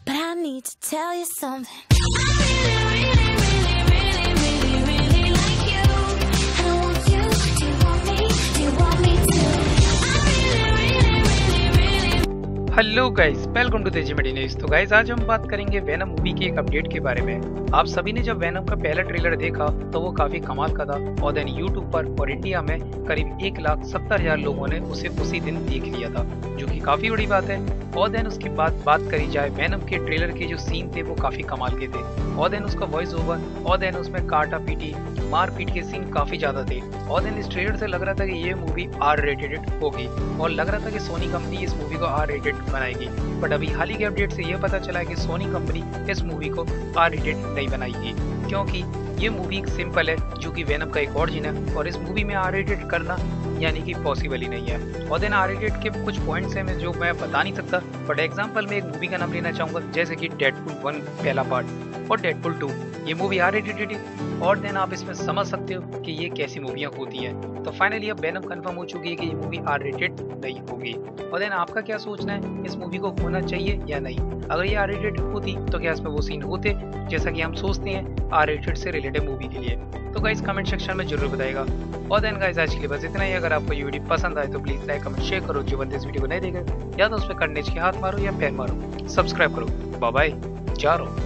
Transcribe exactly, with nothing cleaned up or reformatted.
but I need to tell you something. Hello guys, welcome to तेजी मेडी news. तो guys, आज हम बात करेंगे वेनम मूवी के एक अपडेट के बारे में। आप सभी ने जब वेनम का पहला ट्रेलर देखा तो वो काफी कमाल का था और देन यूट्यूब पर और इंडिया में करीब एक लाख सत्तर हजार लोगों ने उसे उसी दिन देख लिया था, जो कि काफी बड़ी बात है। और देन उसके बाद बात करी जाए वेनम के ट्रेलर के जो सीन थे वो काफी कमाल के थे, और देन उसका वॉइस ओवर और देन उसमें काटा पीटी मारपीट के सीन काफी ज्यादा थे। और देन इस ट्रेलर से लग रहा था कि ये मूवी आर रेटेड होगी और लग रहा था कि सोनी कंपनी इस मूवी को आर रेटेड बनाएगी। बट अभी हाल ही के अपडेट से ये पता चला है कि सोनी कंपनी इस मूवी को आर रेटेड नहीं बनाएगी, क्योंकि ये मूवी सिंपल है जो कि वेनम का एक ऑरिजिन है, और इस मूवी में आर रेटेड करना यानी कि पॉसिबल ही नहीं है। और देन आर रेटेड के कुछ पॉइंट्स हैं जो मैं बता नहीं सकता, बट एग्जांपल में एक मूवी का नाम लेना चाहूँगा, जैसे कि डेडपूल वन पहला पार्ट और डेडपूल टू, ये मूवी आर रेटेड है। और देन आप इसमें समझ सकते हो कि ये कैसी मूवियाँ होती हैं। तो फाइनली अब वेनम कंफर्म हो चुकी है कि ये मूवी आर रेटेड नहीं होगी। और देन आपका क्या सोचना है, इस मूवी को होना चाहिए या नहीं? अगर ये आर रेटेड होती तो क्या इसमें वो सीन होते जैसा कि हम सोचते हैं आर रेटेड से रिलेटेड मूवी के लिए? तो गाइस कमेंट सेक्शन में जरूर बताएगा। और देन गाइस आज के लिए बस इतना ही। अगर आपको ये वीडियो पसंद आए तो प्लीज लाइक कमेंट शेयर करो। जो बंदे इस वीडियो को नहीं देखे या तो उस पर करने के हाथ मारो या पैर मारो, सब्सक्राइब करो। बाय बाय, जा रहा हूँ।